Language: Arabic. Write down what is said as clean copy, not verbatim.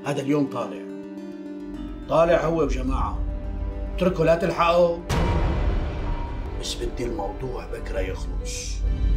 هذا اليوم طالع هو وجماعة. اتركه لا تلحقه، بس بدي الموضوع بكره يخلص.